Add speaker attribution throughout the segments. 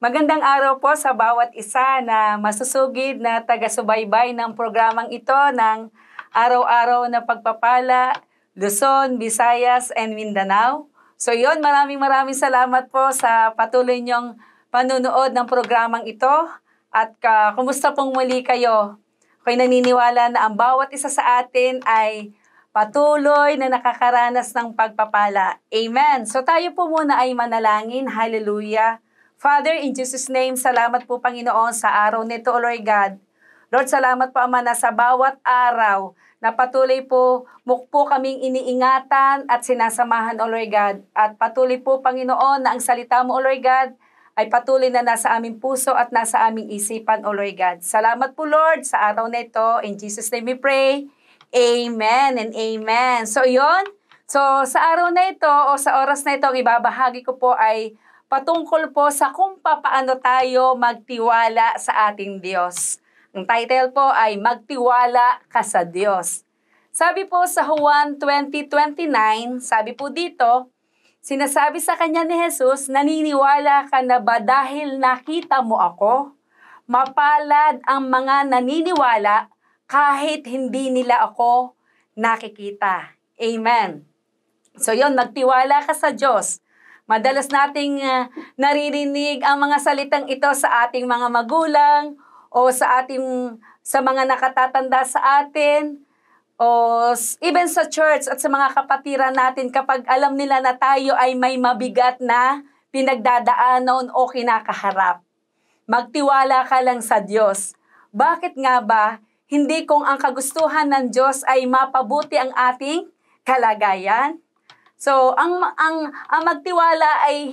Speaker 1: Magandang araw po sa bawat isa na masusugid na taga-subaybay ng programang ito ng Araw-Araw na Pagpapala, Luzon, Visayas, and Mindanao. So yun, maraming salamat po sa patuloy niyong panunood ng programang ito. At kumusta pong muli kayo? Ako'y naniniwala na ang bawat isa sa atin ay patuloy na nakakaranas ng pagpapala. Amen. So tayo po muna ay manalangin. Hallelujah. Father, in Jesus' name, salamat po Panginoon sa araw nito, O Lord God. Lord, salamat po Ama na sa bawat araw na patuloy po mukpo kaming iniingatan at sinasamahan, O Lord God. At patuloy po Panginoon na ang salita mo, O Lord God, ay patuloy na nasa aming puso at nasa aming isipan, O Lord God. Salamat po Lord sa araw na ito. In Jesus' name we pray. Amen and amen. So yun, sa araw na ito o sa oras na ito, ang ibabahagi ko po ay patungkol po sa kung paano tayo magtiwala sa ating Diyos. Ang title po ay Magtiwala Ka sa Diyos. Sabi po sa Juan 20:29, sabi po dito, sinasabi sa kanya ni Jesus, naniniwala ka na ba dahil nakita mo ako? Mapalad ang mga naniniwala kahit hindi nila ako nakikita. Amen. So yun, magtiwala ka sa Diyos. Madalas nating naririnig ang mga salitang ito sa ating mga magulang o sa mga nakatatanda sa atin o even sa church at sa mga kapatiran natin kapag alam nila na tayo ay may mabigat na pinagdadaanan o kinakaharap. Magtiwala ka lang sa Diyos. Bakit nga ba hindi kung ang kagustuhan ng Diyos ay mapabuti ang ating kalagayan? So, ang magtiwala ay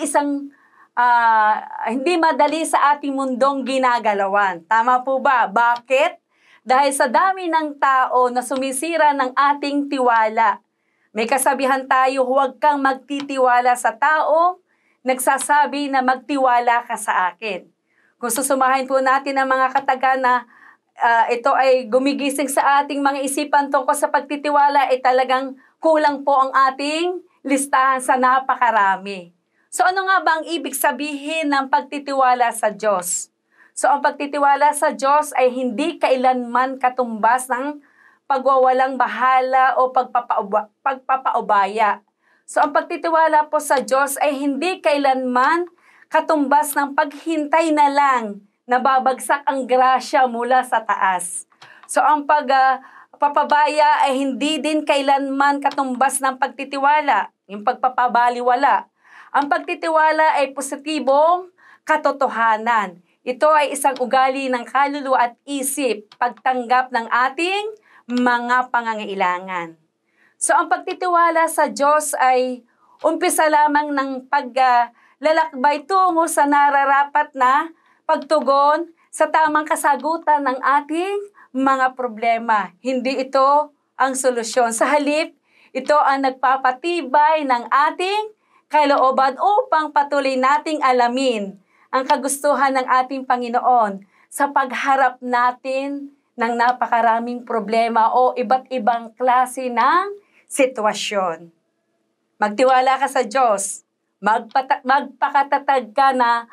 Speaker 1: hindi madali sa ating mundong ginagalawan. Tama po ba? Bakit? Dahil sa dami ng tao na sumisira ng ating tiwala. May kasabihan tayo, huwag kang magtitiwala sa tao, nagsasabi na magtiwala ka sa akin. Kung susumahin po natin ang mga kataga na ito ay gumigising sa ating mga isipan tungkol sa pagtitiwala, ay talagang kulang po ang ating listahan sa napakarami. So ano nga ba ang ibig sabihin ng pagtitiwala sa Diyos? So ang pagtitiwala sa Diyos ay hindi kailanman katumbas ng pagwawalang bahala o pagpapaubaya. So ang pagtitiwala po sa Diyos ay hindi kailanman katumbas ng paghintay na lang na babagsak ang grasya mula sa taas. So ang papabaya ay hindi din kailanman katumbas ng pagtitiwala, yung pagpapabaliwala. Ang pagtitiwala ay positibong katotohanan. Ito ay isang ugali ng kaluluwa at isip, pagtanggap ng ating mga pangangailangan. So ang pagtitiwala sa Diyos ay umpisa lamang ng paglalakbay tungo sa nararapat na pagtugon sa tamang kasagutan ng ating mga problema. Hindi ito ang solusyon. Sa halip, ito ang nagpapatibay ng ating kalooban upang patuloy nating alamin ang kagustuhan ng ating Panginoon sa pagharap natin ng napakaraming problema o iba't ibang klase ng sitwasyon. Magtiwala ka sa Diyos. Magpakatatag ka na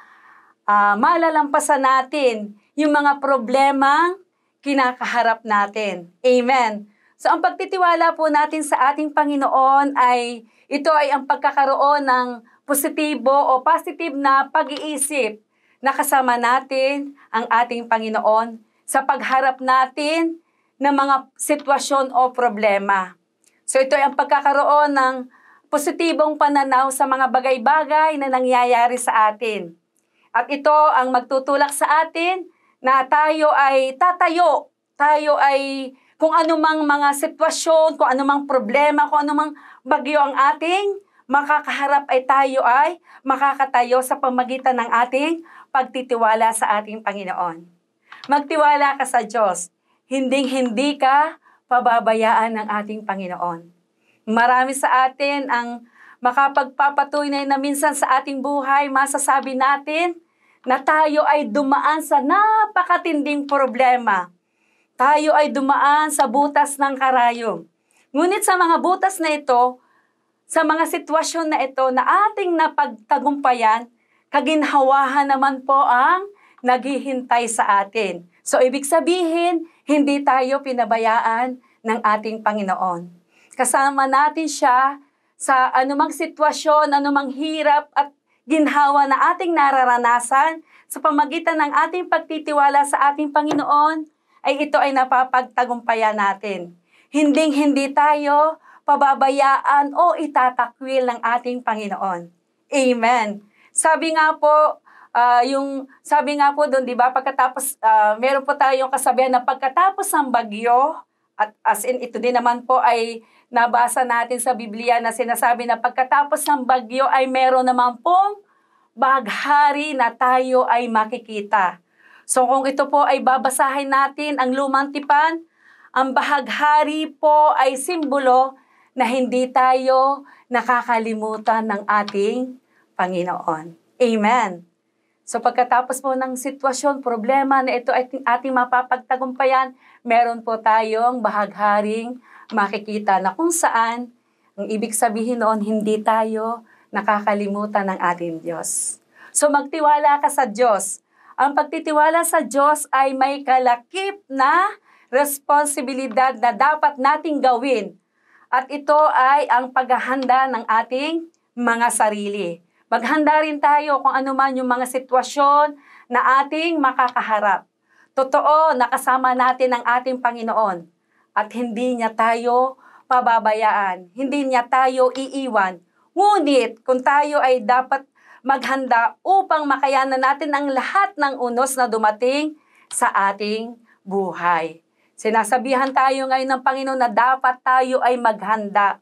Speaker 1: malalampasan natin yung mga problemang kinakaharap natin. Amen. So ang pagtitiwala po natin sa ating Panginoon ay ito ay ang pagkakaroon ng positibo o positive na pag-iisip na kasama natin ang ating Panginoon sa pagharap natin ng mga sitwasyon o problema. So ito ay ang pagkakaroon ng positibong pananaw sa mga bagay-bagay na nangyayari sa atin. At ito ang magtutulak sa atin na tayo ay tatayo. Tayo ay kung anumang mga sitwasyon, kung anumang problema, kung anumang bagyo ang ating makakaharap ay tayo ay makakatayo sa pamagitan ng ating pagtitiwala sa ating Panginoon. Magtiwala ka sa Diyos. Hinding-hindi ka pababayaan ng ating Panginoon. Marami sa atin ang makapagpapatunay na minsan sa ating buhay, masasabi natin na tayo ay dumaan sa napakatinding problema. Tayo ay dumaan sa butas ng karayom. Ngunit sa mga butas na ito, sa mga sitwasyon na ito na ating napagtagumpayan, kaginhawahan naman po ang naghihintay sa atin. So, ibig sabihin, hindi tayo pinabayaan ng ating Panginoon. Kasama natin siya sa anumang sitwasyon, anumang hirap at ginhawa na ating nararanasan sa pamagitan ng ating pagtitiwala sa ating Panginoon, ay ito ay napapagtagumpayan natin. Hinding-hindi tayo pababayaan o itatakwil ng ating Panginoon. Amen. Sabi nga po doon, di ba, pagkatapos, meron po tayong kasabihan na pagkatapos ng bagyo, at as in ito din naman po ay nabasa natin sa Biblia na sinasabi na pagkatapos ng bagyo ay meron naman pong baghari na tayo ay makikita. So kung ito po ay babasahin natin ang Lumang Tipan, ang bahaghari po ay simbolo na hindi tayo nakakalimutan ng ating Panginoon. Amen. So pagkatapos po ng sitwasyon, problema na ito ay ating mapapagtagumpayan, meron po tayong bahagharing makikita na kung saan, ang ibig sabihin noon, hindi tayo nakakalimutan ng ating Diyos. So magtiwala ka sa Diyos. Ang pagtitiwala sa Diyos ay may kalakip na responsibilidad na dapat nating gawin. At ito ay ang paghahanda ng ating mga sarili. Maghanda rin tayo kung ano man yung mga sitwasyon na ating makakaharap. Totoo, nakasama natin ang ating Panginoon at hindi niya tayo pababayaan, hindi niya tayo iiwan. Ngunit kung tayo ay dapat maghanda upang makayanan natin ang lahat ng unos na dumating sa ating buhay. Sinasabihan tayo ngayon ng Panginoon na dapat tayo ay maghanda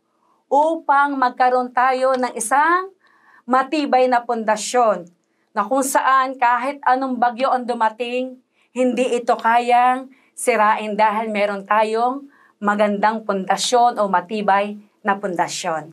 Speaker 1: upang magkaroon tayo ng isang matibay na pundasyon na kung saan kahit anong bagyo ang dumating, hindi ito kayang sirain dahil meron tayong magandang pundasyon o matibay na pundasyon.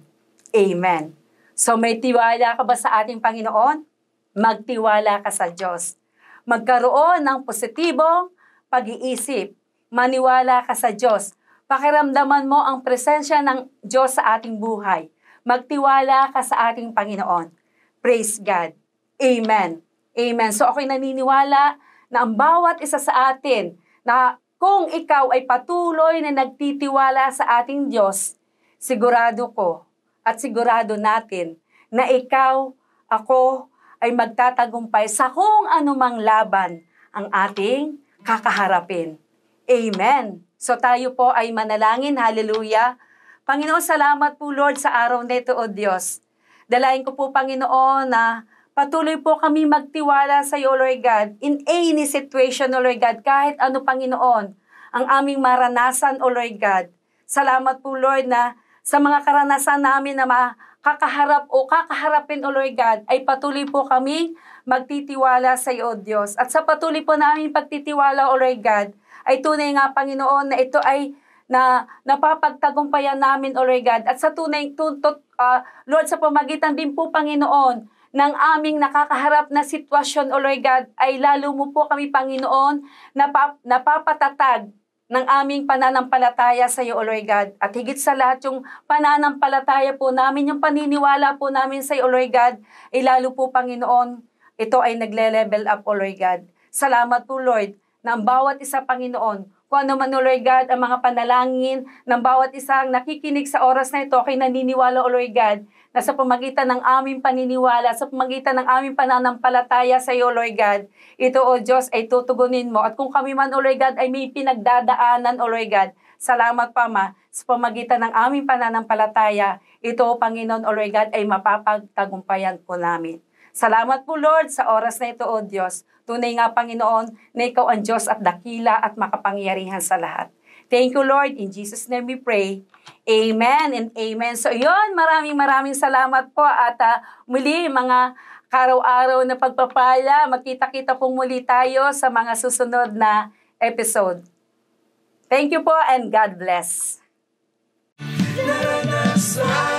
Speaker 1: Amen. So may tiwala ka ba sa ating Panginoon? Magtiwala ka sa Diyos. Magkaroon ng positibong pag-iisip. Maniwala ka sa Diyos. Pakiramdaman mo ang presensya ng Diyos sa ating buhay. Magtiwala ka sa ating Panginoon. Praise God. Amen. Amen. So ako'y naniniwala na ang bawat isa sa atin na kung ikaw ay patuloy na nagtitiwala sa ating Diyos, sigurado ko at sigurado natin na ikaw, ako, ay magtatagumpay sa kung anumang laban ang ating kakaharapin. Amen. So tayo po ay manalangin. Hallelujah. Panginoon, salamat po Lord sa araw na ito, O Diyos. Dalayan ko po, Panginoon, na patuloy po kami magtiwala sa iyo, Lord God, in any situation, O Lord God, kahit ano, Panginoon, ang aming maranasan, O Lord God. Salamat po, Lord, na sa mga karanasan namin na makakaharap o kakaharapin, O Lord God, ay patuloy po kami magtitiwala sa iyo, O Diyos. At sa patuloy po namin pagtitiwala, O Lord God, ay tunay nga, Panginoon, na ito ay na napapagtagumpayan namin, O Lord God. At sa tunay, Lord, sa pamagitan din po, Panginoon, ng aming nakakaharap na sitwasyon, O Lord God, ay lalo mo po kami, Panginoon, napapatatag ng aming pananampalataya sa iyo, O Lord God. At higit sa lahat, yung pananampalataya po namin, yung paniniwala po namin sa iyo, O Lord God, ay lalo po, Panginoon, ito ay nagle-level up, O Lord God. Salamat po, Lord, na ang bawat isa, Panginoon, kung ano man, O Lord God, ang mga panalangin ng bawat isang nakikinig sa oras na ito, kay naniniwala, O Lord God, na sa pamagitan ng aming paniniwala, sa pamagitan ng aming pananampalataya sa iyo, Lord God, ito, O Diyos, ay tutugunin mo. At kung kami man, O Lord God, ay may pinagdadaanan, O Lord God, salamat pa, Ma, sa pamagitan ng aming pananampalataya, ito, Panginoon, O Lord God, ay mapapagtagumpayan po namin. Salamat po, Lord, sa oras na ito, O Diyos. Tunay nga, Panginoon, na ikaw ang Diyos at dakila at makapangyarihan sa lahat. Thank you, Lord. In Jesus' name we pray. Amen and amen. So, yun, maraming salamat po. At muli, mga karaw-araw na pagpapala, magkita-kita pong muli tayo sa mga susunod na episode. Thank you po and God bless.